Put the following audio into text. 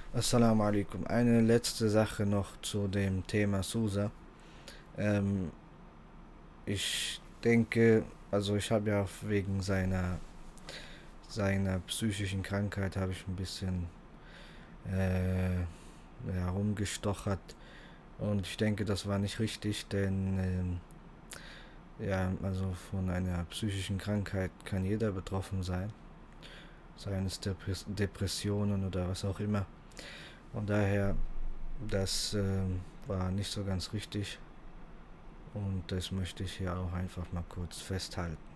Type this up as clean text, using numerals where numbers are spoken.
Assalamu alaikum. Eine letzte Sache noch zu dem Thema Sousa. Ähm, Ich denke, also ich habe ja wegen seiner psychischen Krankheit habe ich ein bisschen ja, rumgestochert und ich denke, das war nicht richtig, denn ja, also von einer psychischen Krankheit kann jeder betroffen sein, seien es Depressionen oder was auch immer. Und daher, das war nicht so ganz richtig und das möchte ich hier auch einfach mal kurz festhalten.